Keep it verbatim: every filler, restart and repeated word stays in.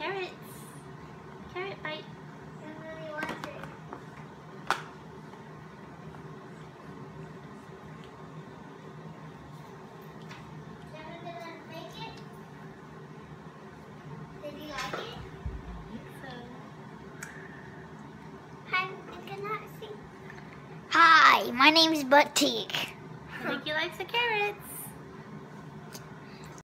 Carrots. Carrot bite. I really want it. Kevin, did I make it? Did you like it? I think so. Hi, I cannot see. Hi, my name is Butt Teak. I think he likes the carrots.